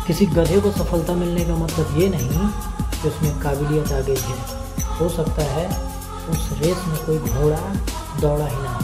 किसी गधे को सफलता मिलने का मतलब ये नहीं कि उसमें काबिलियत आ गई है। हो सकता है उस रेस में कोई घोड़ा दौड़ा ही ना।